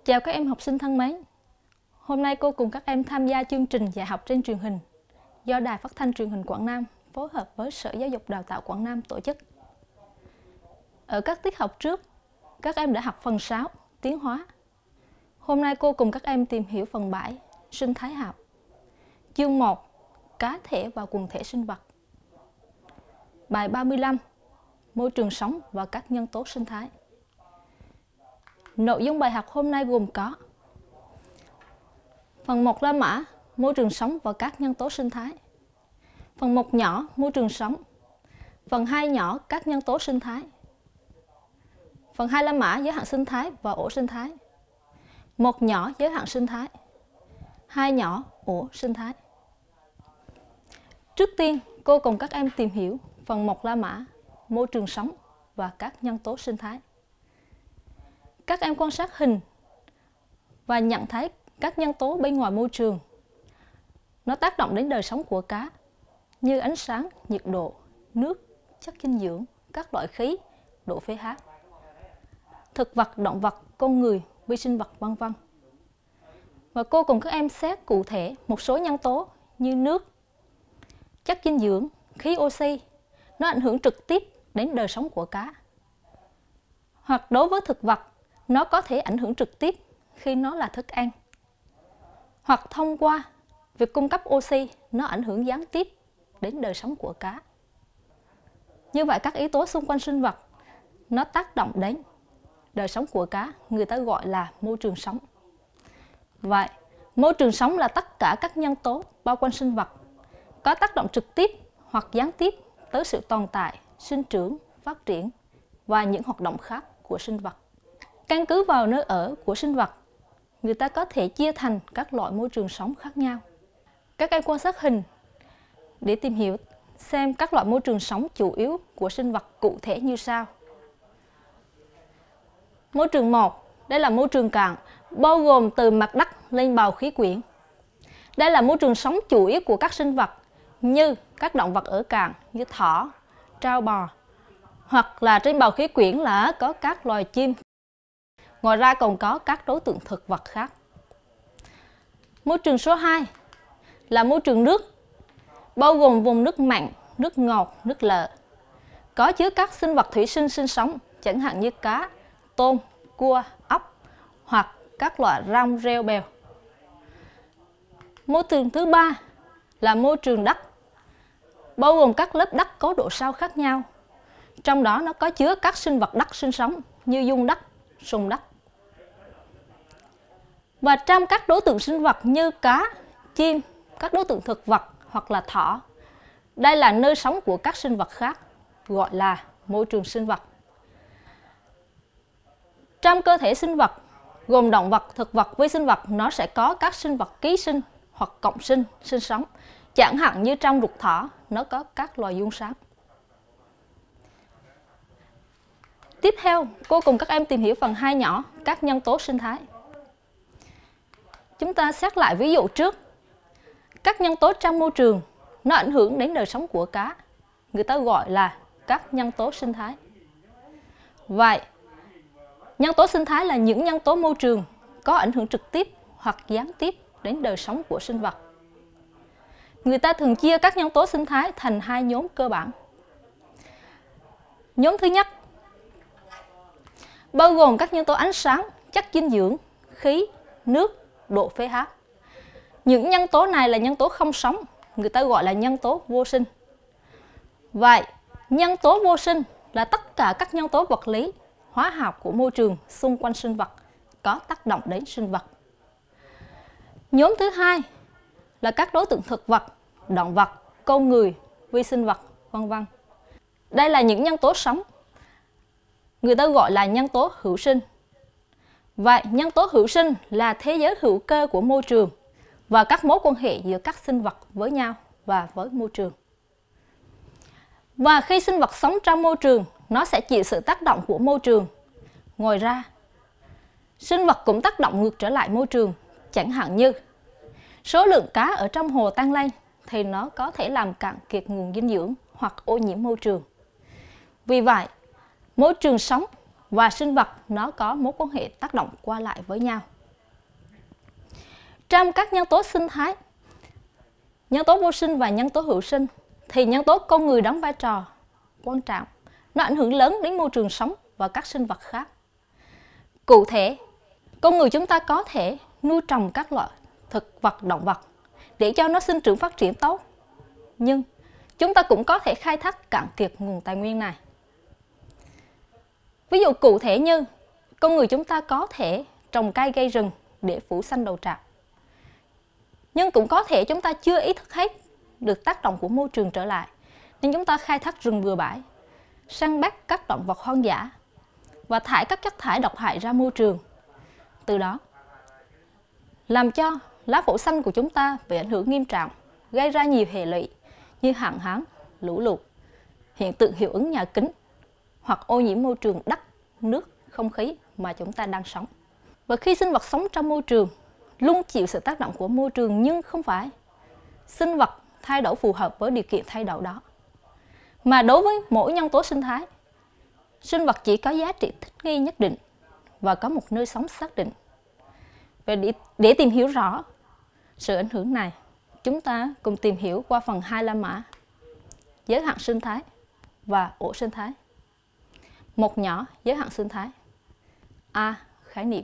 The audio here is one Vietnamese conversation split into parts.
Chào các em học sinh thân mến. Hôm nay cô cùng các em tham gia chương trình dạy học trên truyền hình do Đài Phát thanh Truyền hình Quảng Nam phối hợp với Sở Giáo dục Đào tạo Quảng Nam tổ chức. Ở các tiết học trước, các em đã học phần 6, tiến hóa. Hôm nay cô cùng các em tìm hiểu phần 7, sinh thái học. Chương 1, cá thể và quần thể sinh vật. Bài 35, môi trường sống và các nhân tố sinh thái. Nội dung bài học hôm nay gồm có phần 1 La Mã, môi trường sống và các nhân tố sinh thái. Phần 1 nhỏ, môi trường sống. Phần 2 nhỏ, các nhân tố sinh thái. Phần 2 La Mã, giới hạn sinh thái và ổ sinh thái. 1 nhỏ, giới hạn sinh thái. 2 nhỏ, ổ sinh thái. Trước tiên, cô cùng các em tìm hiểu phần 1 La Mã, môi trường sống và các nhân tố sinh thái. Các em quan sát hình và nhận thấy các nhân tố bên ngoài môi trường nó tác động đến đời sống của cá như ánh sáng, nhiệt độ, nước, chất dinh dưỡng, các loại khí, độ pH, thực vật, động vật, con người, vi sinh vật, vân vân. Và cô cùng các em xét cụ thể một số nhân tố như nước, chất dinh dưỡng, khí oxy nó ảnh hưởng trực tiếp đến đời sống của cá. Hoặc đối với thực vật, nó có thể ảnh hưởng trực tiếp khi nó là thức ăn. Hoặc thông qua việc cung cấp oxy, nó ảnh hưởng gián tiếp đến đời sống của cá. Như vậy các yếu tố xung quanh sinh vật nó tác động đến đời sống của cá, người ta gọi là môi trường sống. Vậy, môi trường sống là tất cả các nhân tố bao quanh sinh vật có tác động trực tiếp hoặc gián tiếp tới sự tồn tại, sinh trưởng, phát triển và những hoạt động khác của sinh vật. Căn cứ vào nơi ở của sinh vật, người ta có thể chia thành các loại môi trường sống khác nhau. Các em quan sát hình để tìm hiểu xem các loại môi trường sống chủ yếu của sinh vật cụ thể như sau. Môi trường 1, đây là môi trường cạn, bao gồm từ mặt đất lên bầu khí quyển. Đây là môi trường sống chủ yếu của các sinh vật như các động vật ở cạn như thỏ, trâu bò, hoặc là trên bầu khí quyển là có các loài chim. Ngoài ra còn có các đối tượng thực vật khác. Môi trường số 2 là môi trường nước, bao gồm vùng nước mặn, nước ngọt, nước lợ. Có chứa các sinh vật thủy sinh sinh sống, chẳng hạn như cá, tôm, cua, ốc hoặc các loại rong rêu bèo. Môi trường thứ 3 là môi trường đất, bao gồm các lớp đất có độ sâu khác nhau. Trong đó nó có chứa các sinh vật đất sinh sống như giun đất, sùng đất. Và trong các đối tượng sinh vật như cá, chim, các đối tượng thực vật hoặc là thỏ, đây là nơi sống của các sinh vật khác, gọi là môi trường sinh vật. Trong cơ thể sinh vật, gồm động vật, thực vật, vi sinh vật, nó sẽ có các sinh vật ký sinh hoặc cộng sinh sinh sống. Chẳng hạn như trong ruột thỏ, nó có các loài giun sáng. Tiếp theo, cô cùng các em tìm hiểu phần 2 nhỏ, các nhân tố sinh thái. Chúng ta xét lại ví dụ trước. Các nhân tố trong môi trường nó ảnh hưởng đến đời sống của cá, người ta gọi là các nhân tố sinh thái. Vậy, nhân tố sinh thái là những nhân tố môi trường có ảnh hưởng trực tiếp hoặc gián tiếp đến đời sống của sinh vật. Người ta thường chia các nhân tố sinh thái thành 2 nhóm cơ bản. Nhóm thứ nhất bao gồm các nhân tố ánh sáng, chất dinh dưỡng, khí, nước, độ pH. Những nhân tố này là nhân tố không sống, người ta gọi là nhân tố vô sinh. Vậy, nhân tố vô sinh là tất cả các nhân tố vật lý, hóa học của môi trường xung quanh sinh vật có tác động đến sinh vật. Nhóm thứ 2 là các đối tượng thực vật, động vật, con người, vi sinh vật, vân vân. Đây là những nhân tố sống, người ta gọi là nhân tố hữu sinh. Vậy, nhân tố hữu sinh là thế giới hữu cơ của môi trường và các mối quan hệ giữa các sinh vật với nhau và với môi trường. Và khi sinh vật sống trong môi trường, nó sẽ chịu sự tác động của môi trường. Ngoài ra, sinh vật cũng tác động ngược trở lại môi trường, chẳng hạn như số lượng cá ở trong hồ tăng lên thì nó có thể làm cạn kiệt nguồn dinh dưỡng hoặc ô nhiễm môi trường. Vì vậy, môi trường sống và sinh vật nó có mối quan hệ tác động qua lại với nhau. Trong các nhân tố sinh thái, nhân tố vô sinh và nhân tố hữu sinh, thì nhân tố con người đóng vai trò quan trọng. Nó ảnh hưởng lớn đến môi trường sống và các sinh vật khác. Cụ thể, con người chúng ta có thể nuôi trồng các loại thực vật, động vật để cho nó sinh trưởng phát triển tốt. Nhưng chúng ta cũng có thể khai thác cạn kiệt nguồn tài nguyên này. Ví dụ cụ thể như con người chúng ta có thể trồng cây gây rừng để phủ xanh đầu trọc. Nhưng cũng có thể chúng ta chưa ý thức hết được tác động của môi trường trở lại, nên chúng ta khai thác rừng bừa bãi, săn bắt các động vật hoang dã và thải các chất thải độc hại ra môi trường. Từ đó làm cho lá phủ xanh của chúng ta bị ảnh hưởng nghiêm trọng, gây ra nhiều hệ lụy như hạn hán, lũ lụt, hiện tượng hiệu ứng nhà kính hoặc ô nhiễm môi trường đất, nước, không khí mà chúng ta đang sống. Và khi sinh vật sống trong môi trường luôn chịu sự tác động của môi trường, nhưng không phải sinh vật thay đổi phù hợp với điều kiện thay đổi đó. Mà đối với mỗi nhân tố sinh thái, sinh vật chỉ có giá trị thích nghi nhất định và có một nơi sống xác định. Và để tìm hiểu rõ sự ảnh hưởng này, chúng ta cùng tìm hiểu qua phần 2 La Mã: giới hạn sinh thái và ổ sinh thái. Một nhỏ giới hạn sinh thái. A. Khái niệm.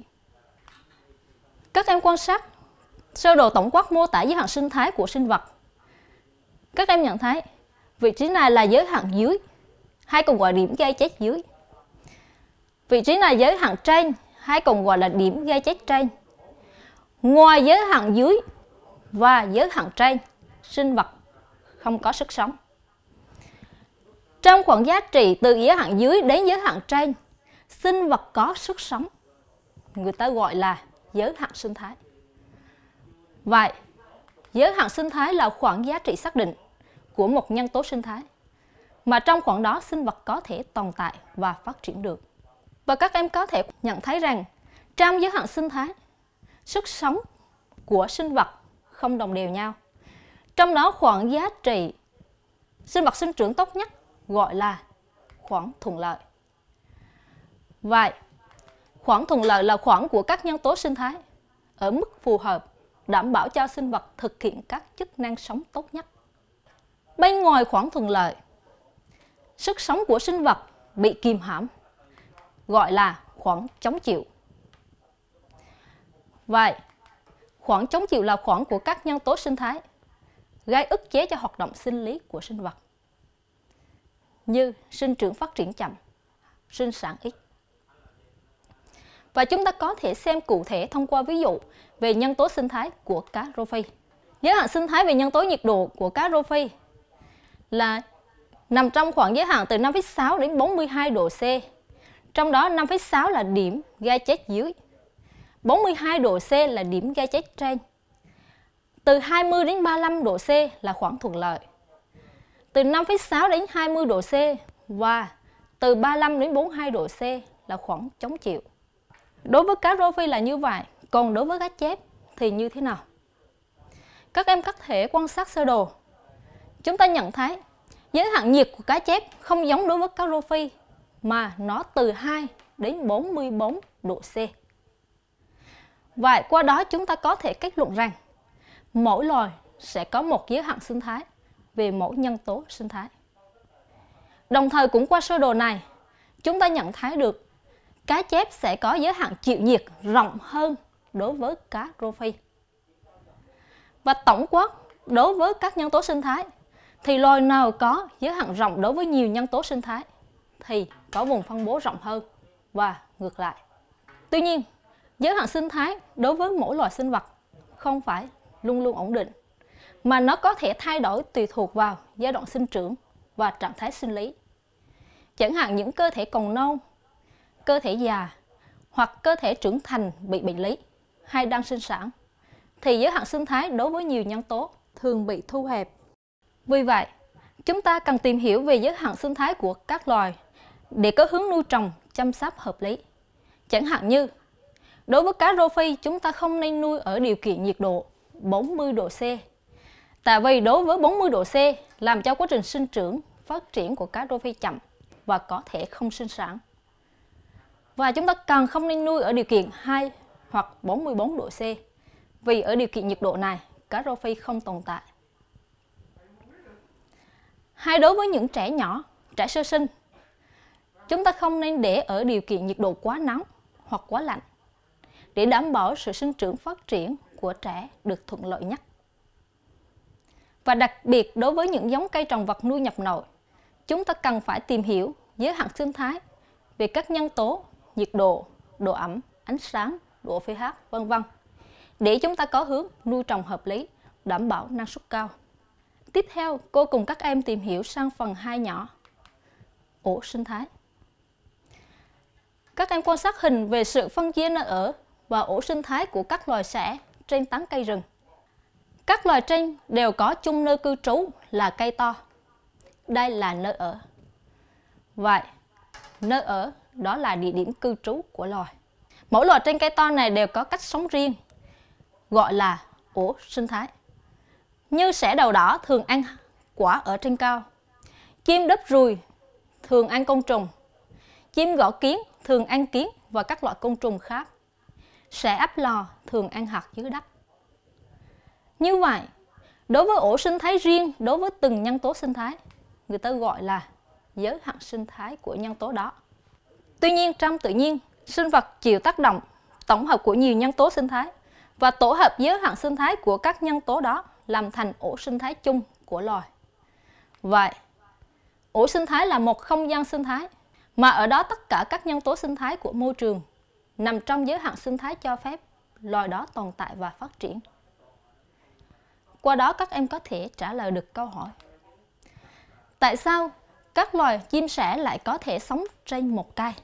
Các em quan sát sơ đồ tổng quát mô tả giới hạn sinh thái của sinh vật. Các em nhận thấy vị trí này là giới hạn dưới, hay còn gọi là điểm gây chết dưới. Vị trí này giới hạn trên, hay còn gọi là điểm gây chết trên. Ngoài giới hạn dưới và giới hạn trên, sinh vật không có sức sống. Trong khoảng giá trị từ giới hạn dưới đến giới hạn trên, sinh vật có sức sống, người ta gọi là giới hạn sinh thái. Vậy, giới hạn sinh thái là khoảng giá trị xác định của một nhân tố sinh thái, mà trong khoảng đó sinh vật có thể tồn tại và phát triển được. Và các em có thể nhận thấy rằng trong giới hạn sinh thái, sức sống của sinh vật không đồng đều nhau. Trong đó khoảng giá trị sinh vật sinh trưởng tốt nhất gọi là khoảng thuận lợi. Vậy, khoảng thuận lợi là khoảng của các nhân tố sinh thái ở mức phù hợp, đảm bảo cho sinh vật thực hiện các chức năng sống tốt nhất. Bên ngoài khoảng thuận lợi, sức sống của sinh vật bị kìm hãm, gọi là khoảng chống chịu. Vậy, khoảng chống chịu là khoảng của các nhân tố sinh thái gây ức chế cho hoạt động sinh lý của sinh vật, như sinh trưởng phát triển chậm, sinh sản ít. Và chúng ta có thể xem cụ thể thông qua ví dụ về nhân tố sinh thái của cá rô phi. Giới hạn sinh thái về nhân tố nhiệt độ của cá rô phi là nằm trong khoảng giới hạn từ 5,6 đến 42 độ C. Trong đó 5,6 là điểm gây chết dưới, 42 độ C là điểm gây chết trên. Từ 20 đến 35 độ C là khoảng thuận lợi. Từ 5,6 đến 20 độ C và từ 35 đến 42 độ C là khoảng chống chịu. Đối với cá rô phi là như vậy, còn đối với cá chép thì như thế nào? Các em có thể quan sát sơ đồ. Chúng ta nhận thấy giới hạn nhiệt của cá chép không giống đối với cá rô phi, mà nó từ 2 đến 44 độ C. Vậy qua đó chúng ta có thể kết luận rằng mỗi loài sẽ có một giới hạn sinh thái về mỗi nhân tố sinh thái. Đồng thời cũng qua sơ đồ này, chúng ta nhận thấy được cá chép sẽ có giới hạn chịu nhiệt rộng hơn đối với cá rô phi. Và tổng quát đối với các nhân tố sinh thái, thì loài nào có giới hạn rộng đối với nhiều nhân tố sinh thái thì có vùng phân bố rộng hơn và ngược lại. Tuy nhiên, giới hạn sinh thái đối với mỗi loài sinh vật không phải luôn luôn ổn định, mà nó có thể thay đổi tùy thuộc vào giai đoạn sinh trưởng và trạng thái sinh lý. Chẳng hạn những cơ thể còn non, cơ thể già hoặc cơ thể trưởng thành bị bệnh lý hay đang sinh sản, thì giới hạn sinh thái đối với nhiều nhân tố thường bị thu hẹp. Vì vậy, chúng ta cần tìm hiểu về giới hạn sinh thái của các loài để có hướng nuôi trồng, chăm sóc hợp lý. Chẳng hạn như, đối với cá rô phi, chúng ta không nên nuôi ở điều kiện nhiệt độ 40 độ C. Tại vì đối với 40 độ C làm cho quá trình sinh trưởng, phát triển của cá rô phi chậm và có thể không sinh sản. Và chúng ta càng không nên nuôi ở điều kiện 2 hoặc 44 độ C. vì ở điều kiện nhiệt độ này, cá rô phi không tồn tại. Hay đối với những trẻ nhỏ, trẻ sơ sinh, chúng ta không nên để ở điều kiện nhiệt độ quá nóng hoặc quá lạnh để đảm bảo sự sinh trưởng phát triển của trẻ được thuận lợi nhất. Và đặc biệt đối với những giống cây trồng vật nuôi nhập nội, chúng ta cần phải tìm hiểu giới hạn sinh thái về các nhân tố nhiệt độ, độ ẩm, ánh sáng, độ pH, vân vân để chúng ta có hướng nuôi trồng hợp lý, đảm bảo năng suất cao. Tiếp theo, cô cùng các em tìm hiểu sang phần 2 nhỏ, ổ sinh thái. Các em quan sát hình về sự phân chia nơi ở và ổ sinh thái của các loài sẻ trên tán cây rừng. Các loài trên đều có chung nơi cư trú là cây to. Đây là nơi ở. Vậy, nơi ở đó là địa điểm cư trú của loài. Mỗi loài trên cây to này đều có cách sống riêng, gọi là ổ sinh thái. Như sẻ đầu đỏ thường ăn quả ở trên cao, chim đớp ruồi thường ăn côn trùng, chim gõ kiến thường ăn kiến và các loại côn trùng khác, sẻ ấp lò thường ăn hạt dưới đất. Như vậy, đối với ổ sinh thái riêng đối với từng nhân tố sinh thái, người ta gọi là giới hạn sinh thái của nhân tố đó. Tuy nhiên, trong tự nhiên, sinh vật chịu tác động tổng hợp của nhiều nhân tố sinh thái và tổ hợp giới hạn sinh thái của các nhân tố đó làm thành ổ sinh thái chung của loài. Vậy, ổ sinh thái là một không gian sinh thái mà ở đó tất cả các nhân tố sinh thái của môi trường nằm trong giới hạn sinh thái cho phép loài đó tồn tại và phát triển. Qua đó các em có thể trả lời được câu hỏi: tại sao các loài chim sẻ lại có thể sống trên một cây?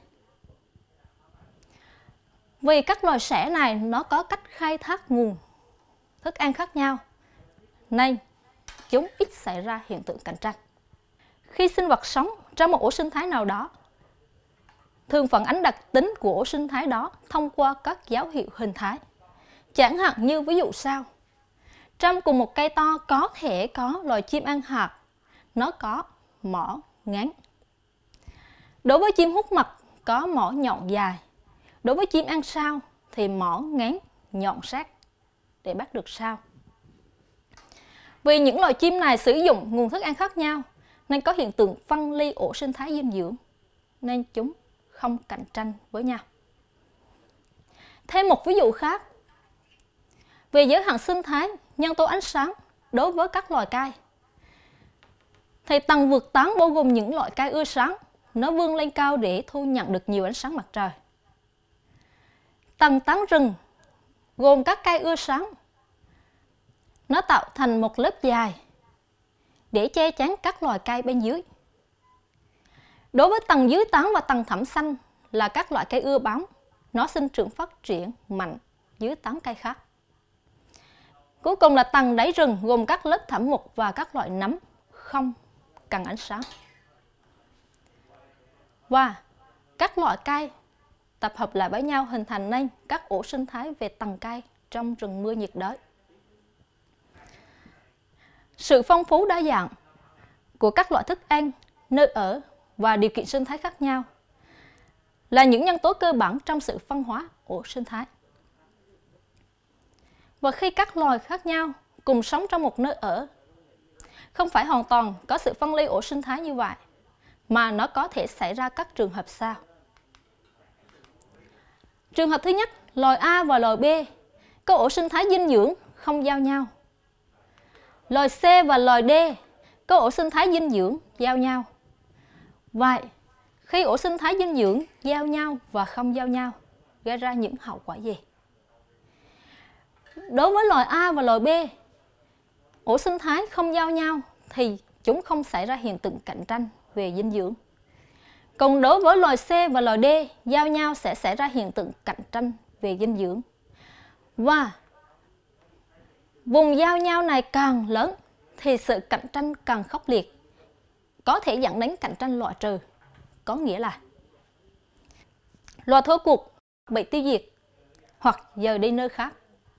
Vì các loài sẻ này nó có cách khai thác nguồn thức ăn khác nhau, nên chúng ít xảy ra hiện tượng cạnh tranh. Khi sinh vật sống trong một ổ sinh thái nào đó, thường phản ánh đặc tính của ổ sinh thái đó thông qua các dấu hiệu hình thái. Chẳng hạn như ví dụ sau: trong cùng một cây to có thể có loài chim ăn hạt, nó có mỏ ngắn. Đối với chim hút mật có mỏ nhọn dài. Đối với chim ăn sao thì mỏ ngắn nhọn sát để bắt được sao. Vì những loài chim này sử dụng nguồn thức ăn khác nhau nên có hiện tượng phân ly ổ sinh thái dinh dưỡng, nên chúng không cạnh tranh với nhau. Thêm một ví dụ khác, về giới hạn sinh thái nhân tố ánh sáng đối với các loài cây, thì tầng vượt tán bao gồm những loại cây ưa sáng, nó vươn lên cao để thu nhận được nhiều ánh sáng mặt trời. Tầng tán rừng gồm các cây ưa sáng, nó tạo thành một lớp dài để che chắn các loài cây bên dưới. Đối với tầng dưới tán và tầng thẳm xanh là các loại cây ưa bóng, nó sinh trưởng phát triển mạnh dưới tán cây khác. Cuối cùng là tầng đáy rừng gồm các lớp thảm mục và các loại nấm không cần ánh sáng. Và các loại cây tập hợp lại với nhau hình thành nên các ổ sinh thái về tầng cây trong rừng mưa nhiệt đới. Sự phong phú đa dạng của các loại thức ăn, nơi ở và điều kiện sinh thái khác nhau là những nhân tố cơ bản trong sự phân hóa ổ sinh thái. Và khi các loài khác nhau cùng sống trong một nơi ở, không phải hoàn toàn có sự phân ly ổ sinh thái như vậy, mà nó có thể xảy ra các trường hợp sau. Trường hợp thứ nhất, loài A và loài B có ổ sinh thái dinh dưỡng không giao nhau. Loài C và loài D có ổ sinh thái dinh dưỡng giao nhau. Vậy, khi ổ sinh thái dinh dưỡng giao nhau và không giao nhau, gây ra những hậu quả gì? Đối với loài A và loài B, ổ sinh thái không giao nhau thì chúng không xảy ra hiện tượng cạnh tranh về dinh dưỡng. Còn đối với loài C và loài D, giao nhau sẽ xảy ra hiện tượng cạnh tranh về dinh dưỡng. Và vùng giao nhau này càng lớn thì sự cạnh tranh càng khốc liệt, có thể dẫn đến cạnh tranh loại trừ. Có nghĩa là loài thua cuộc bị tiêu diệt hoặc dời đi nơi khác.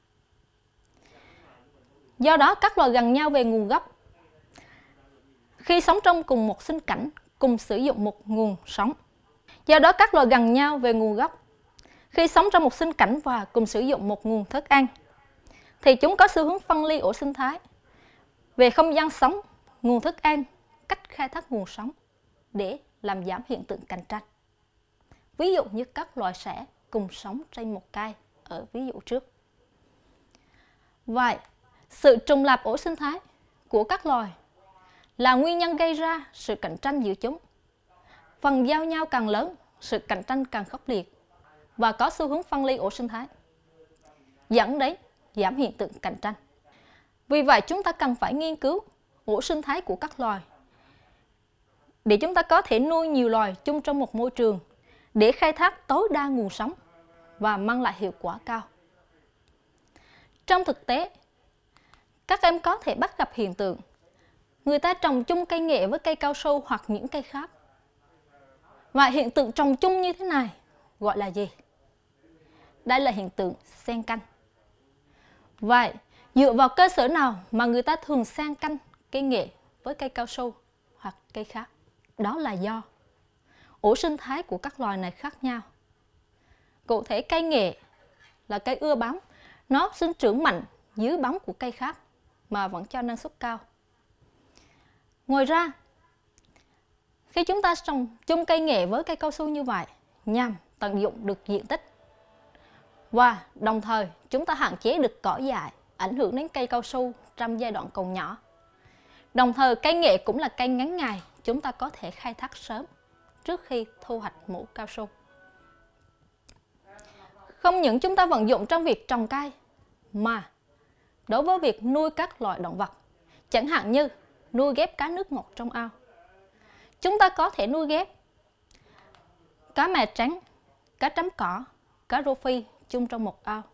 Do đó các loài gần nhau về nguồn gốc, khi sống trong cùng một sinh cảnh, cùng sử dụng một nguồn sống. Do đó các loài gần nhau về nguồn gốc, khi sống trong một sinh cảnh và cùng sử dụng một nguồn thức ăn, thì chúng có xu hướng phân ly ổ sinh thái về không gian sống, nguồn thức ăn, cách khai thác nguồn sống để làm giảm hiện tượng cạnh tranh. Ví dụ như các loài sẻ cùng sống trên một cây ở ví dụ trước. Vậy, sự trùng lặp ổ sinh thái của các loài là nguyên nhân gây ra sự cạnh tranh giữa chúng. Phần giao nhau càng lớn, sự cạnh tranh càng khốc liệt và có xu hướng phân ly ổ sinh thái, dẫn đến giảm hiện tượng cạnh tranh. Vì vậy, chúng ta cần phải nghiên cứu ổ sinh thái của các loài để chúng ta có thể nuôi nhiều loài chung trong một môi trường để khai thác tối đa nguồn sống và mang lại hiệu quả cao. Trong thực tế, các em có thể bắt gặp hiện tượng người ta trồng chung cây nghệ với cây cao su hoặc những cây khác. Và hiện tượng trồng chung như thế này gọi là gì? Đây là hiện tượng xen canh. Vậy, dựa vào cơ sở nào mà người ta thường xen canh cây nghệ với cây cao su hoặc cây khác? Đó là do ổ sinh thái của các loài này khác nhau. Cụ thể, cây nghệ là cây ưa bóng, nó sinh trưởng mạnh dưới bóng của cây khác mà vẫn cho năng suất cao. Ngoài ra, khi chúng ta trồng chung cây nghệ với cây cao su như vậy nhằm tận dụng được diện tích và đồng thời chúng ta hạn chế được cỏ dại ảnh hưởng đến cây cao su trong giai đoạn còn nhỏ. Đồng thời, cây nghệ cũng là cây ngắn ngày, chúng ta có thể khai thác sớm trước khi thu hoạch mũ cao su. Không những chúng ta vận dụng trong việc trồng cây, mà đối với việc nuôi các loại động vật, chẳng hạn như nuôi ghép cá nước ngọt trong ao, chúng ta có thể nuôi ghép cá mè trắng, cá trắm cỏ, cá rô phi chung trong một ao.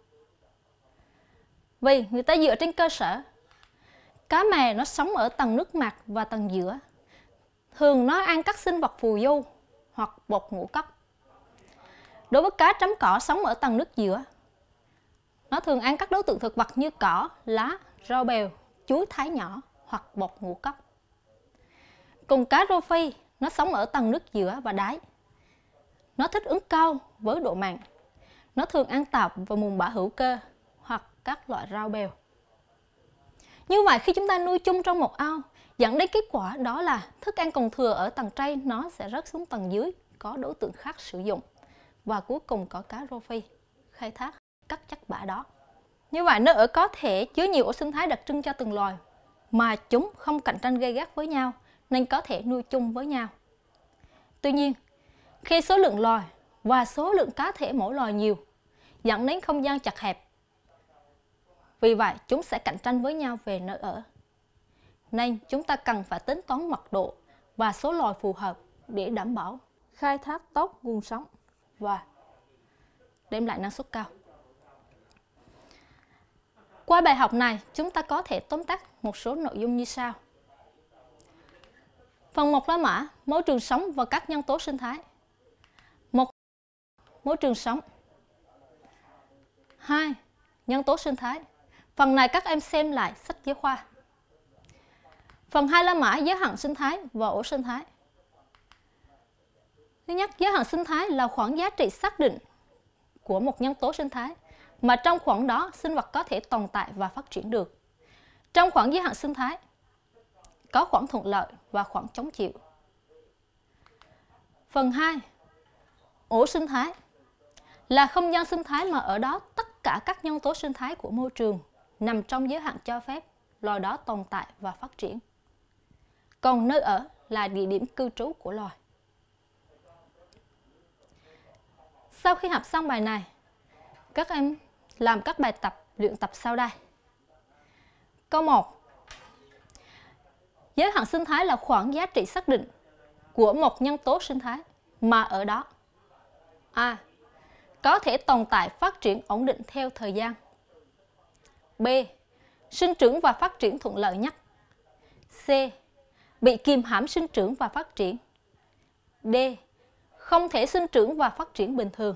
Vì người ta dựa trên cơ sở cá mè nó sống ở tầng nước mặt và tầng giữa. Thường nó ăn các sinh vật phù du hoặc bột ngũ cốc. Đối với cá trắm cỏ sống ở tầng nước giữa, nó thường ăn các đối tượng thực vật như cỏ, lá, rau bèo, chuối thái nhỏ hoặc bột ngũ cốc. Cùng cá rô phi, nó sống ở tầng nước giữa và đáy. Nó thích ứng cao với độ mặn. Nó thường ăn tạp và mùn bã hữu cơ hoặc các loại rau bèo. Như vậy, khi chúng ta nuôi chung trong một ao, dẫn đến kết quả đó là thức ăn còn thừa ở tầng trên nó sẽ rớt xuống tầng dưới, có đối tượng khác sử dụng. Và cuối cùng có cá rô phi khai thác các chất bã đó. Như vậy, nơi ở có thể chứa nhiều ổ sinh thái đặc trưng cho từng loài mà chúng không cạnh tranh gay gắt với nhau nên có thể nuôi chung với nhau. Tuy nhiên, khi số lượng loài và số lượng cá thể mỗi loài nhiều, dẫn đến không gian chật hẹp. Vì vậy, chúng sẽ cạnh tranh với nhau về nơi ở. Nên chúng ta cần phải tính toán mật độ và số loài phù hợp để đảm bảo khai thác tốt nguồn sống và đem lại năng suất cao. Qua bài học này, chúng ta có thể tóm tắt một số nội dung như sau. Phần 1 La Mã, môi trường sống và các nhân tố sinh thái. 1. Môi trường sống. 2. Nhân tố sinh thái. Phần này các em xem lại sách giáo khoa. Phần 2 La Mã, giới hạn sinh thái và ổ sinh thái. Thứ nhất, giới hạn sinh thái là khoảng giá trị xác định của một nhân tố sinh thái mà trong khoảng đó sinh vật có thể tồn tại và phát triển được. Trong khoảng giới hạn sinh thái có khoảng thuận lợi và khoảng chống chịu. Phần 2, ổ sinh thái là không gian sinh thái mà ở đó tất cả các nhân tố sinh thái của môi trường nằm trong giới hạn cho phép loài đó tồn tại và phát triển. Còn nơi ở là địa điểm cư trú của loài. Sau khi học xong bài này, các em làm các bài tập luyện tập sau đây. Câu 1. Giới hạn sinh thái là khoảng giá trị xác định của một nhân tố sinh thái mà ở đó A. Có thể tồn tại phát triển ổn định theo thời gian. B. Sinh trưởng và phát triển thuận lợi nhất. C. Bị kìm hãm sinh trưởng và phát triển. D. Không thể sinh trưởng và phát triển bình thường.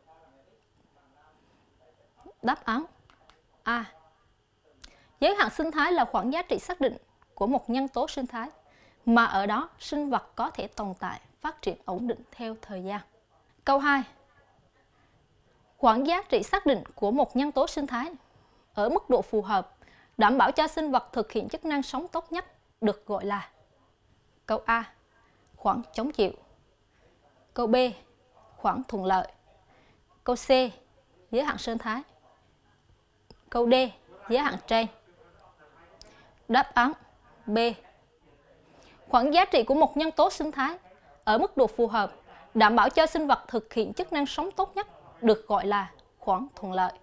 Đáp án A. Giới hạn sinh thái là khoảng giá trị xác định của một nhân tố sinh thái mà ở đó sinh vật có thể tồn tại, phát triển ổn định theo thời gian. Câu 2. Khoảng giá trị xác định của một nhân tố sinh thái ở mức độ phù hợp, đảm bảo cho sinh vật thực hiện chức năng sống tốt nhất, được gọi là? Câu A. Khoảng chống chịu. Câu B. Khoảng thuận lợi. Câu C. Giới hạn sinh thái. Câu D. Giới hạn trên. Đáp án B. Khoảng giá trị của một nhân tố sinh thái ở mức độ phù hợp, đảm bảo cho sinh vật thực hiện chức năng sống tốt nhất, được gọi là khoảng thuận lợi.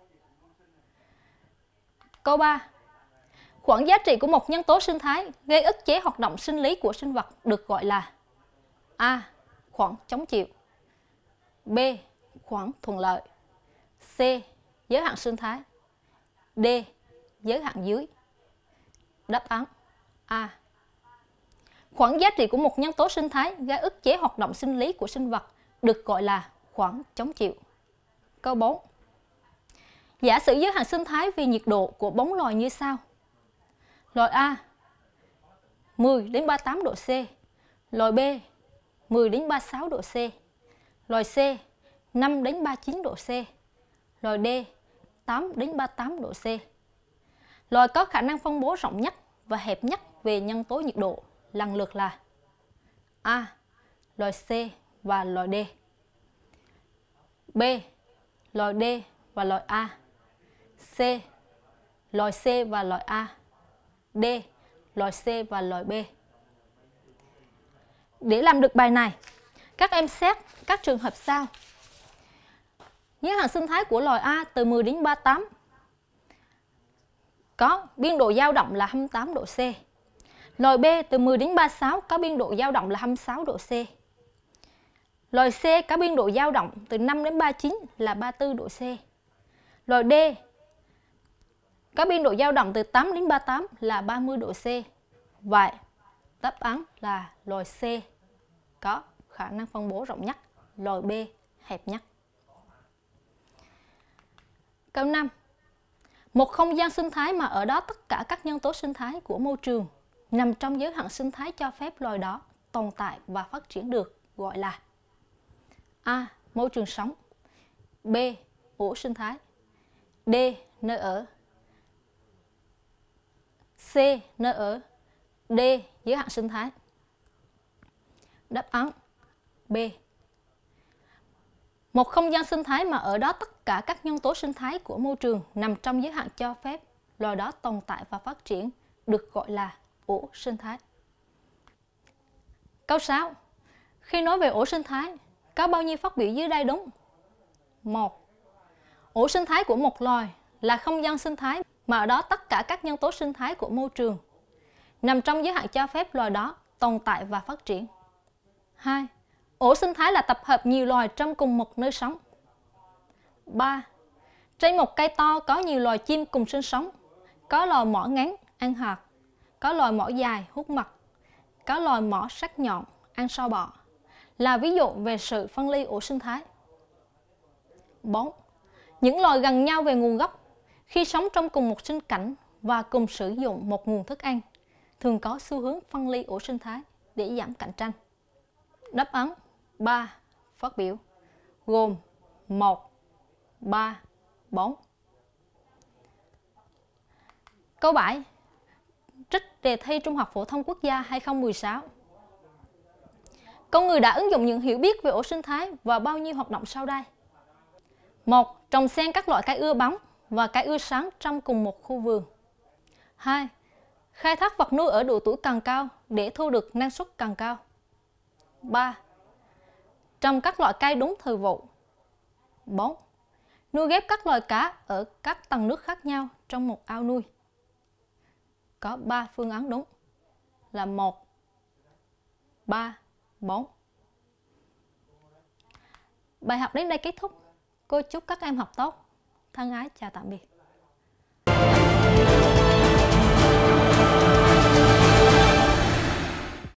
Câu 3. Khoảng giá trị của một nhân tố sinh thái gây ức chế hoạt động sinh lý của sinh vật, được gọi là? A. Khoảng chống chịu. B. Khoảng thuận lợi. C. Giới hạn sinh thái. D. Giới hạn dưới. Đáp án A. Khoảng giá trị của một nhân tố sinh thái gây ức chế hoạt động sinh lý của sinh vật, được gọi là khoảng chống chịu. Câu 4. Giả sử giới hạn sinh thái vì nhiệt độ của 4 loài như sau. Loài A 10 đến 38 độ C, loài B 10 đến 36 độ C, loài C 5 đến 39 độ C, loài D 8 đến 38 độ C. Loài có khả năng phân bố rộng nhất và hẹp nhất về nhân tố nhiệt độ lần lượt là A. Loài C và loài D. B. Loài D và loài A. C. Loài C và loài A. D. Loài C và loài B. Để làm được bài này, các em xét các trường hợp sau. Giới hạn sinh thái của loài A từ 10 đến 38 có biên độ dao động là 28 độ C. Loài B từ 10 đến 36 có biên độ dao động là 26 độ C. Loài C có biên độ dao động từ 5 đến 39 là 34 độ C. Loài D có biên độ dao động từ 8 đến 38 là 30 độ C. Vậy, đáp án là loài C có khả năng phân bố rộng nhất, loài B hẹp nhất. Câu 5. Một không gian sinh thái mà ở đó tất cả các nhân tố sinh thái của môi trường nằm trong giới hạn sinh thái cho phép loài đó tồn tại và phát triển được, gọi là? A. Môi trường sống. B. Ổ sinh thái. D. Nơi ở. C. Nơi ở. D. Giới hạn sinh thái. Đáp án B. Một không gian sinh thái mà ở đó tất cả các nhân tố sinh thái của môi trường nằm trong giới hạn cho phép loài đó tồn tại và phát triển được gọi là ổ sinh thái. Câu 6. Khi nói về ổ sinh thái, có bao nhiêu phát biểu dưới đây đúng? 1. Ổ sinh thái của một loài là không gian sinh thái mà ở đó tất cả các nhân tố sinh thái của môi trường nằm trong giới hạn cho phép loài đó tồn tại và phát triển. 2. Ổ sinh thái là tập hợp nhiều loài trong cùng một nơi sống. 3. Trên một cây to có nhiều loài chim cùng sinh sống. Có loài mỏ ngắn ăn hạt, có loài mỏ dài hút mật, có loài mỏ sắc nhọn ăn sâu bọ, là ví dụ về sự phân ly ổ sinh thái. 4. Những loài gần nhau về nguồn gốc, khi sống trong cùng một sinh cảnh và cùng sử dụng một nguồn thức ăn, thường có xu hướng phân ly ổ sinh thái để giảm cạnh tranh. Đáp án 3 phát biểu gồm 1, 3, 4. Câu 7. Trích đề thi Trung học phổ thông quốc gia 2016. Con người đã ứng dụng những hiểu biết về ổ sinh thái vào bao nhiêu hoạt động sau đây? 1. Trồng xen các loại cây ưa bóng và cây ưa sáng trong cùng một khu vườn. 2. Khai thác vật nuôi ở độ tuổi càng cao để thu được năng suất càng cao. 3. Trồng các loại cây đúng thời vụ. 4. Nuôi ghép các loài cá ở các tầng nước khác nhau trong một ao nuôi. Có 3 phương án đúng là 1, 3, 4. Bài học đến đây kết thúc. Cô chúc các em học tốt. Thân ái chào tạm biệt.